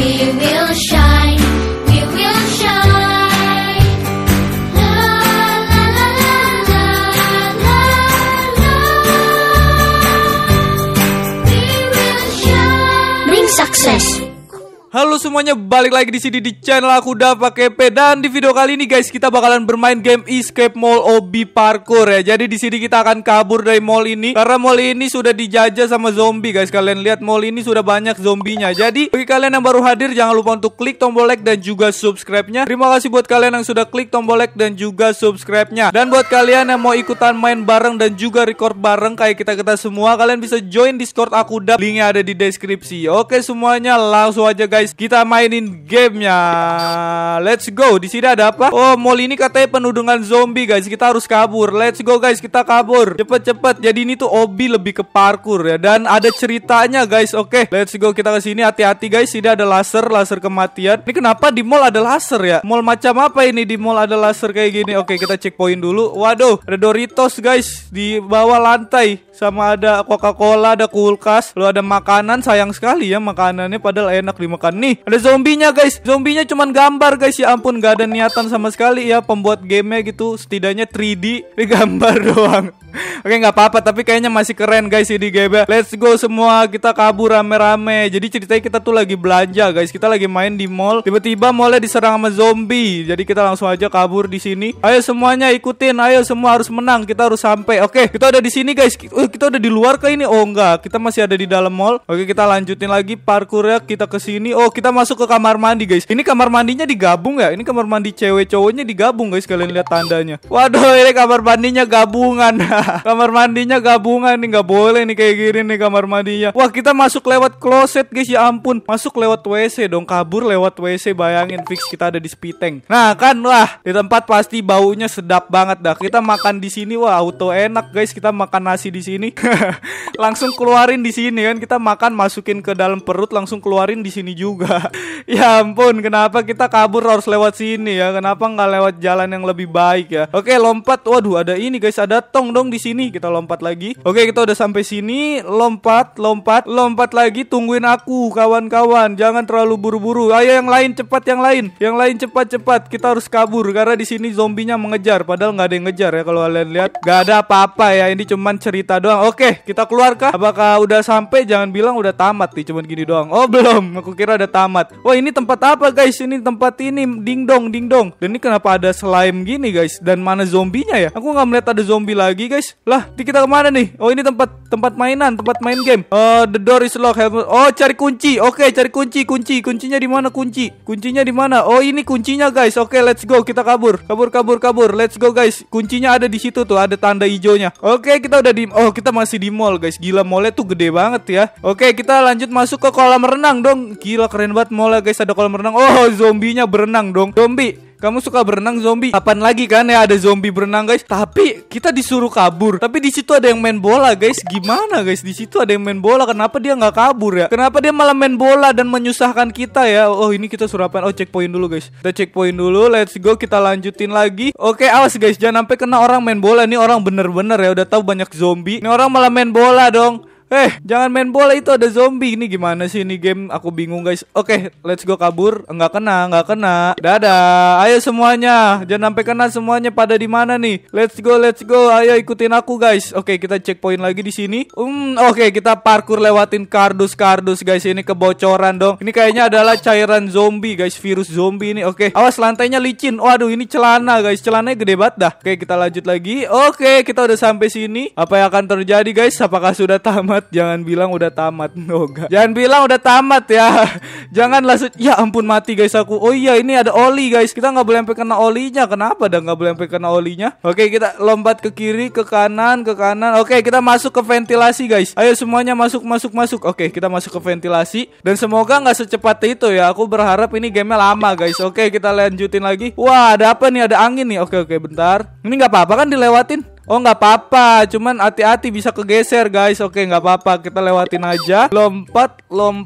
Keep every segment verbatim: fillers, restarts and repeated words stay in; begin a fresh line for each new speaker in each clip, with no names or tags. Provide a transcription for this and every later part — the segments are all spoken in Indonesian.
We will shine, we will shine. La la la la la la la. We will shine. Bring success.
Halo semuanya, balik lagi di sini di channel aku Dava K P, dan di video kali ini guys kita bakalan bermain game Escape Mall Obby Parkour ya. Jadi di sini kita akan kabur dari mall ini karena mall ini sudah dijajah sama zombie guys. Kalian lihat mall ini sudah banyak zombinya. Jadi bagi kalian yang baru hadir jangan lupa untuk klik tombol like dan juga subscribe-nya. Terima kasih buat kalian yang sudah klik tombol like dan juga subscribe-nya. Dan buat kalian yang mau ikutan main bareng dan juga record bareng kayak kita-kita semua, kalian bisa join Discord aku Dava. Linknya ada di deskripsi. Oke semuanya, langsung aja guys kita mainin gamenya. Let's go. Di sini ada apa? Oh, mall ini katanya penuh dengan zombie guys. Kita harus kabur. Let's go guys, kita kabur. Cepet-cepet. Jadi ini tuh Obby lebih ke parkour ya, dan ada ceritanya guys. Oke, let's go. Kita ke sini. Hati-hati guys. Ini ada laser, laser kematian. Ini kenapa di mall ada laser ya? Mall macam apa ini di mall ada laser kayak gini? Oke, kita checkpoint dulu. Waduh, ada Doritos guys di bawah lantai. Sama ada Coca-Cola, ada kulkas. Lalu ada makanan. Sayang sekali ya makanannya, padahal enak dimakan. Nih, ada zombinya guys. Zombinya cuman gambar guys. Ya ampun, gak ada niatan sama sekali ya pembuat gamenya gitu. Setidaknya tiga D, ini gambar doang. Oke, nggak apa-apa, tapi kayaknya masih keren guys ini game. Let's go semua, kita kabur rame-rame. Jadi ceritanya kita tuh lagi belanja guys. Kita lagi main di mall. Tiba-tiba mallnya diserang sama zombie. Jadi kita langsung aja kabur di sini. Ayo semuanya ikutin. Ayo semua harus menang. Kita harus sampai. Oke, kita udah di sini guys. Uh, kita udah di luar ke ini. Oh enggak, kita masih ada di dalam mall. Oke, kita lanjutin lagi parkurnya. Kita ke sini. Oh, kita masuk ke kamar mandi guys. Ini kamar mandinya digabung ya? Ini kamar mandi cewek cowoknya digabung guys. Kalian lihat tandanya. Waduh, ini kamar mandinya gabungan. Kamar mandinya gabungan nih, nggak boleh nih kayak gini nih kamar mandinya. Wah, kita masuk lewat kloset guys, ya ampun. Masuk lewat W C dong, kabur lewat W C. Bayangin, fix kita ada di Spiteng. Nah kan, wah di tempat pasti baunya sedap banget dah. Kita makan di sini, wah auto enak guys. Kita makan nasi di sini, langsung keluarin di sini kan. Kita makan masukin ke dalam perut, langsung keluarin di sini juga. Ya ampun, kenapa kita kabur harus lewat sini ya? Kenapa nggak lewat jalan yang lebih baik ya? Oke, lompat. Waduh, ada ini guys, ada tong dong di sini. Kita lompat lagi. Oke, kita udah sampai sini. Lompat, lompat, lompat lagi. Tungguin aku, kawan-kawan. Jangan terlalu buru-buru. Ayo yang lain, cepat yang lain. Yang lain cepat-cepat. Kita harus kabur karena di sini zombinya mengejar. Padahal nggak ada yang ngejar ya. Kalau kalian lihat, nggak ada apa-apa ya. Ini cuman cerita doang. Oke, kita keluar kah? Apakah udah sampai? Jangan bilang udah tamat nih. Cuman gini doang. Oh belum. Aku kira udah tamat. Wah, ini tempat apa guys? Ini tempat ini. Ding dong, ding dong. Dan ini kenapa ada slime gini guys? Dan mana zombinya ya? Aku nggak melihat ada zombie lagi guys. Lah, kita kemana nih? Oh, ini tempat tempat mainan, tempat main game. Oh, the door is locked. Oh, cari kunci. Oke, cari kunci, kunci. Kuncinya di mana kunci? Kuncinya di mana? Oh, ini kuncinya guys. Oke, let's go. Kita kabur. Kabur, kabur, kabur. Let's go guys. Kuncinya ada di situ tuh, ada tanda hijaunya. Oke, kita udah di Oh, kita masih di mall guys. Gila, mallnya tuh gede banget ya. Oke, kita lanjut masuk ke kolam renang dong. Gila, keren banget mallnya guys. Ada kolam renang. Oh, zombinya berenang dong. Zombie, kamu suka berenang zombie? Kapan lagi kan ya ada zombie berenang guys? Tapi kita disuruh kabur. Tapi di situ ada yang main bola guys. Gimana guys? Di situ ada yang main bola. Kenapa dia nggak kabur ya? Kenapa dia malah main bola dan menyusahkan kita ya? Oh, ini kita suruh apaan? Oh, checkpoint dulu guys. Kita checkpoint dulu. Let's go. Kita lanjutin lagi. Oke, awas guys. Jangan sampai kena orang main bola. Ini orang bener-bener ya. Udah tahu banyak zombie. Ini orang malah main bola dong. Eh, jangan main bola, itu ada zombie. Ini gimana sih ini game? Aku bingung guys. Oke, let's go kabur. Enggak kena, enggak kena. Dadah. Ayo semuanya. Jangan sampai kena semuanya. Pada di mana nih? Let's go, let's go. Ayo ikutin aku guys. Oke, kita checkpoint lagi di sini. Um, oke, kita parkour lewatin kardus-kardus guys. Ini kebocoran dong. Ini kayaknya adalah cairan zombie guys, virus zombie ini. Oke, awas lantainya licin. Waduh, ini celana guys. Celananya gede banget dah. Oke, kita lanjut lagi. Oke, kita udah sampai sini. Apa yang akan terjadi guys? Apakah sudah tamat? Jangan bilang udah tamat. No, enggak. Jangan bilang udah tamat ya. Jangan langsung. Ya ampun, mati guys aku. Oh iya, ini ada oli guys. Kita nggak boleh sampai kena olinya. Kenapa dah nggak boleh sampai kena olinya? Oke, kita lompat ke kiri, ke kanan, ke kanan. Oke, kita masuk ke ventilasi guys. Ayo semuanya masuk, masuk, masuk. Oke, kita masuk ke ventilasi. Dan semoga nggak secepat itu ya. Aku berharap ini gamenya lama guys. Oke, kita lanjutin lagi. Wah, ada apa nih? Ada angin nih. Oke, oke, bentar. Ini nggak apa-apa kan dilewatin? Oh, nggak apa-apa, cuman hati-hati bisa kegeser guys. Oke, nggak apa-apa, kita lewatin aja. Lompat, lompat.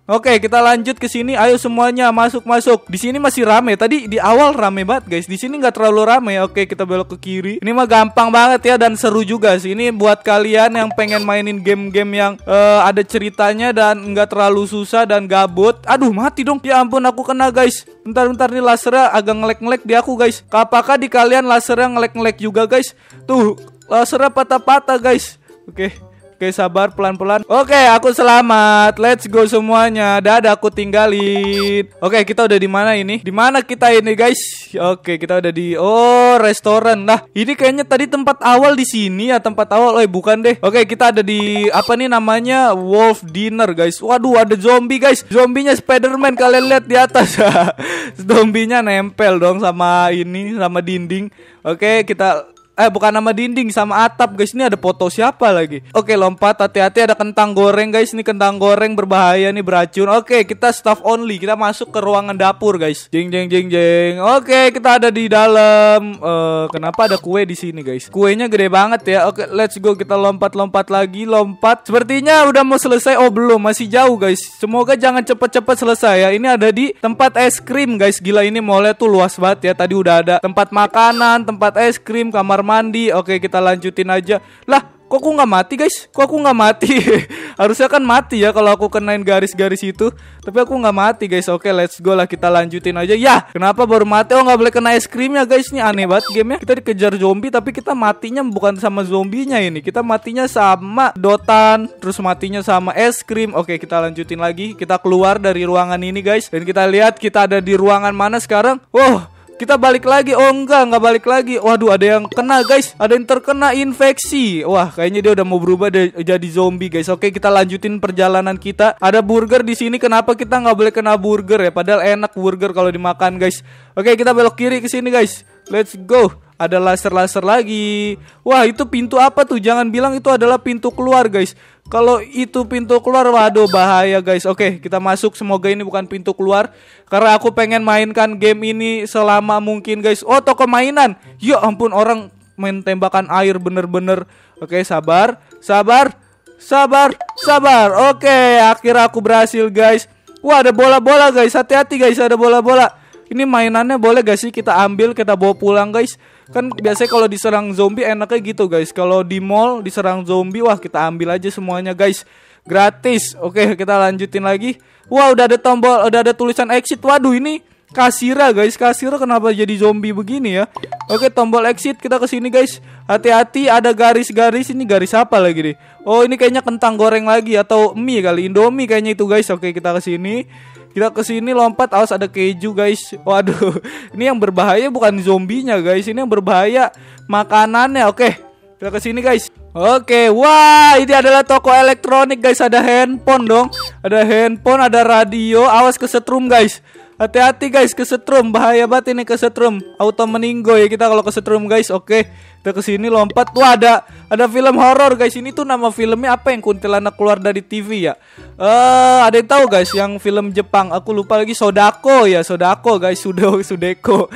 Oke, kita lanjut ke sini. Ayo semuanya masuk masuk. Di sini masih rame. Tadi di awal rame banget, guys. Di sini nggak terlalu rame. Oke, kita belok ke kiri. Ini mah gampang banget ya dan seru juga sih. Ini buat kalian yang pengen mainin game-game yang uh, ada ceritanya dan nggak terlalu susah dan gabut. Aduh, mati dong. Ya ampun, aku kena, guys. Bentar-bentar nih lasernya agak ngelek-ngelek di aku, guys. Apakah di kalian lasernya ngelek-ngelek juga, guys? Tuh, lasernya patah-patah, guys. Oke. Oke, sabar, pelan-pelan. Oke, aku selamat. Let's go semuanya. Dadah, aku tinggalin. Oke, kita udah di mana ini? Di mana kita ini, guys? Oke, kita udah di oh, restoran. Nah, ini kayaknya tadi tempat awal di sini ya, tempat awal. Eh, bukan deh. Oke, kita ada di apa nih namanya? Wolf Dinner, guys. Waduh, ada zombie, guys. Zombinya Spider-Man, kalian lihat di atas. Zombinya nempel dong sama ini, sama dinding. Oke, kita Eh bukan nama dinding, sama atap, guys. Ini ada foto siapa lagi? Oke, lompat, hati-hati, ada kentang goreng, guys. Ini kentang goreng berbahaya nih, beracun. Oke, kita staff only. Kita masuk ke ruangan dapur, guys. Jeng jeng jeng jeng. Oke, kita ada di dalam. uh, Kenapa ada kue di sini, guys? Kuenya gede banget ya. Oke, let's go. Kita lompat-lompat lagi. Lompat. Sepertinya udah mau selesai. Oh belum, masih jauh, guys. Semoga jangan cepet-cepet selesai ya. Ini ada di tempat es krim, guys. Gila, ini mallnya tuh luas banget ya. Tadi udah ada tempat makanan, tempat es krim, kamar mandi. Oke, kita lanjutin aja. Lah, kok aku nggak mati, guys? Kok aku nggak mati? Harusnya kan mati ya kalau aku kenain garis-garis itu. Tapi aku nggak mati, guys. Oke, let's go lah, kita lanjutin aja. Ya, kenapa baru mati? Oh, nggak boleh kena es krimnya, guys. Ini aneh banget gamenya. Kita dikejar zombie tapi kita matinya bukan sama zombinya ini. Kita matinya sama dotan, terus matinya sama es krim. Oke, kita lanjutin lagi. Kita keluar dari ruangan ini, guys. Dan kita lihat kita ada di ruangan mana sekarang. Wow, kita balik lagi. Oh enggak, enggak balik lagi. Waduh, ada yang kena, guys. Ada yang terkena infeksi. Wah, kayaknya dia udah mau berubah jadi zombie, guys. Oke, kita lanjutin perjalanan kita. Ada burger di sini. Kenapa kita nggak boleh kena burger ya? Padahal enak burger kalau dimakan, guys. Oke, kita belok kiri ke sini, guys. Let's go. Ada laser-laser lagi. Wah, itu pintu apa tuh? Jangan bilang itu adalah pintu keluar, guys. Kalau itu pintu keluar, waduh bahaya, guys. Oke, kita masuk. Semoga ini bukan pintu keluar, karena aku pengen mainkan game ini selama mungkin, guys. Oh, toko mainan. Ya ampun, orang main tembakan air bener-bener. Oke, sabar, sabar, sabar, sabar. Oke, akhirnya aku berhasil, guys. Wah, ada bola-bola, guys. Hati-hati, guys, ada bola-bola. Ini mainannya boleh gak sih kita ambil, kita bawa pulang, guys? Kan biasanya kalau diserang zombie enaknya gitu, guys. Kalau di mall diserang zombie, wah kita ambil aja semuanya, guys. Gratis. Oke, kita lanjutin lagi. Wah, udah ada tombol, udah ada tulisan exit. Waduh, ini kasira, guys. Kasira kenapa jadi zombie begini ya? Oke, tombol exit, kita ke sini, guys. Hati-hati, ada garis-garis. Ini garis apa lagi nih? Oh, ini kayaknya kentang goreng lagi atau mie kali, Indomie kayaknya itu, guys. Oke, kita ke sini. Kita ke sini lompat, awas ada keju, guys. Waduh, ini yang berbahaya bukan zombinya, guys. Ini yang berbahaya makanannya. Oke, kita ke sini, guys. Oke, wah, ini adalah toko elektronik, guys. Ada handphone dong. Ada handphone, ada radio. Awas kesetrum, guys. Hati-hati, guys, kesetrum. Bahaya banget ini kesetrum. Auto meninggo ya kita kalau kesetrum, guys. Oke, kita ke sini lompat. Wah, ada ada film horor, guys. Ini tuh nama filmnya apa yang kuntilanak keluar dari T V ya? Eh, uh, ada yang tahu, guys, yang film Jepang. Aku lupa lagi. Sodako ya, Sodako, guys. Sudo Sudeko.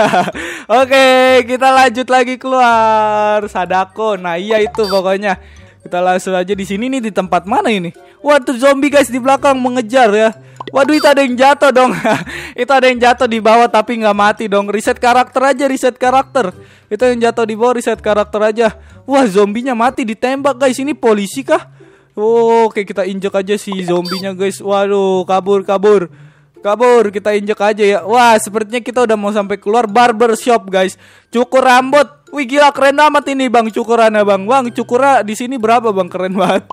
Oke, kita lanjut lagi keluar. Sadako. Nah, iya itu pokoknya. Kita langsung aja di sini nih, di tempat mana ini? Waduh, zombie, guys, di belakang mengejar ya. Waduh, itu ada yang jatuh dong. Itu ada yang jatuh di bawah tapi nggak mati dong. Reset karakter aja, reset karakter. Itu yang jatuh di bawah, reset karakter aja. Wah, zombinya mati ditembak, guys. Ini polisi kah? Oh, oke, kita injek aja si zombinya, guys. Waduh, kabur, kabur. Kabur, kita injek aja ya. Wah, sepertinya kita udah mau sampai keluar barber shop, guys. Cukur rambut. Wih, gila, keren amat ini, Bang, cukurannya, Bang. Bang, cukurnya di sini berapa, Bang? Keren banget.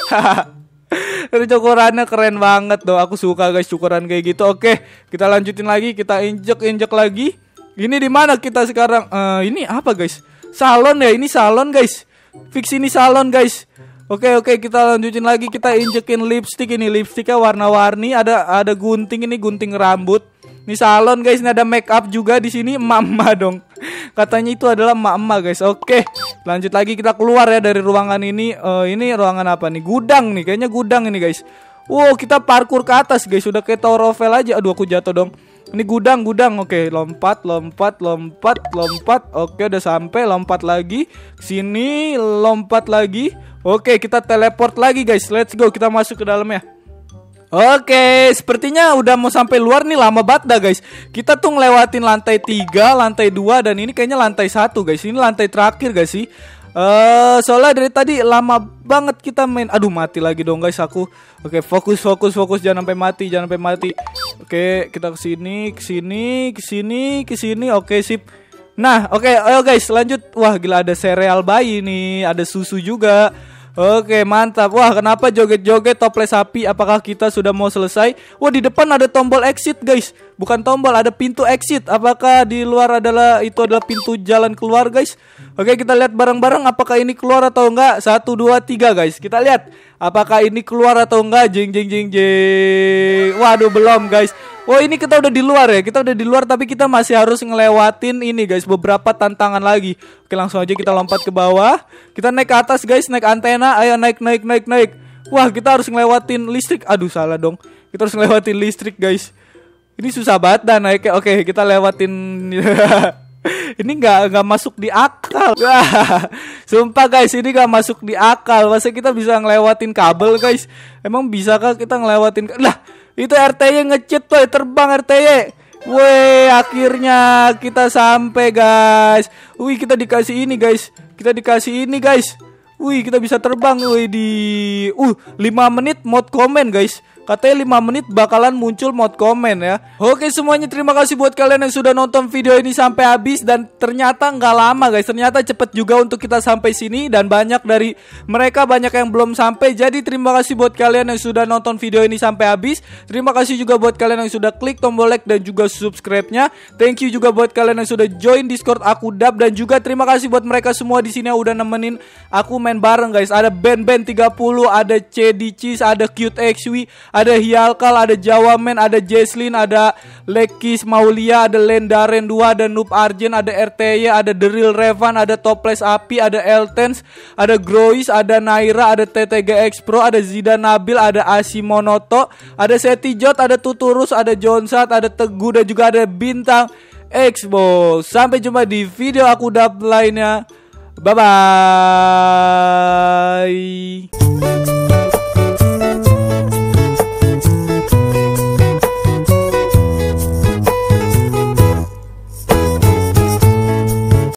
Cukurannya keren banget tuh. Aku suka, guys, cukuran kayak gitu. Oke, kita lanjutin lagi. Kita injek-injek lagi. Ini di mana kita sekarang? Uh, ini apa, guys? Salon ya? Ini salon, guys. Fix ini salon, guys. Oke, oke, kita lanjutin lagi. Kita injekin lipstick. Ini lipsticknya warna-warni. Ada ada gunting, ini gunting rambut. Ini salon, guys. Ini ada make up juga di sini. Emak-emak dong. Katanya itu adalah emak-emak, guys. Oke, lanjut lagi, kita keluar ya dari ruangan ini. uh, Ini ruangan apa nih? Gudang nih, kayaknya gudang ini, guys. Wow, kita parkur ke atas, guys. Udah kayak Tower of Hell aja. Aduh, aku jatuh dong. Ini gudang, gudang. Oke, lompat, lompat, lompat, lompat. Oke, udah sampai. Lompat lagi. Sini, lompat lagi. Oke, kita teleport lagi, guys. Let's go, kita masuk ke dalamnya. Oke, sepertinya udah mau sampai luar nih, lama banget dah guys. Kita tuh ngelewatin lantai tiga, lantai dua, dan ini kayaknya lantai satu guys. Ini lantai terakhir guys sih. Uh, soalnya dari tadi lama banget kita main. Aduh, mati lagi dong guys aku. Oke, fokus fokus fokus, jangan sampai mati, jangan sampai mati. Oke, kita ke sini, ke sini, ke sini, ke sini. Oke, sip. Nah, oke, ayo guys, lanjut. Wah, gila, ada sereal bayi nih, ada susu juga. Oke, mantap. Wah, kenapa joget-joget toples sapi? Apakah kita sudah mau selesai? Wah, di depan ada tombol exit, guys. Bukan tombol, ada pintu exit. Apakah di luar adalah itu adalah pintu jalan keluar, guys? Oke, kita lihat bareng-bareng apakah ini keluar atau enggak. Satu, dua, tiga, guys. Kita lihat apakah ini keluar atau enggak. Jeng, jeng, jeng, jeng. Waduh, belum, guys. Oh, ini kita udah di luar ya. Kita udah di luar, tapi kita masih harus ngelewatin ini, guys, beberapa tantangan lagi. Oke, langsung aja kita lompat ke bawah. Kita naik ke atas, guys, naik antena. Ayo naik, naik, naik, naik. Wah, kita harus ngelewatin listrik. Aduh, salah dong. Kita harus ngelewatin listrik, guys. Ini susah banget dah naiknya. Oke, kita lewatin. Ini nggak nggak masuk di akal. Sumpah guys, ini nggak masuk di akal. Masa kita bisa ngelewatin kabel, guys? Emang bisakah kita ngelewatin? Lah, itu R T Y nge-cheat tuh, terbang R T Y. Weh, akhirnya kita sampai, guys. Wih, kita dikasih ini, guys. Kita dikasih ini, guys. Wih, kita bisa terbang. Wih, di uh lima menit mod komen, guys. Katanya lima menit bakalan muncul mod komen ya. Oke semuanya, terima kasih buat kalian yang sudah nonton video ini sampai habis. Dan ternyata nggak lama guys, ternyata cepet juga untuk kita sampai sini. Dan banyak dari mereka banyak yang belum sampai. Jadi terima kasih buat kalian yang sudah nonton video ini sampai habis. Terima kasih juga buat kalian yang sudah klik tombol like dan juga subscribe-nya. Thank you juga buat kalian yang sudah join Discord aku Dap. Dan juga terima kasih buat mereka semua di sini yang udah nemenin aku main bareng guys. Ada Ben Ben tiga puluh, ada C D Cheese, ada Cute X W, ada Hialkal, ada Jawamen, ada Jesslyn, ada Lekis Maulia, ada Lendaren dua, ada Noob Arjen, ada R T Y, ada The Real Revan, ada Toples Api, ada Eltens, ada Grois, ada Naira, ada T T G X Pro, ada Zida Nabil, ada Asimonoto, ada Setijot, ada Tuturus, ada Jonsat, ada Teguh, dan juga ada Bintang Expo. Sampai jumpa di video aku Dap lainnya. Bye bye.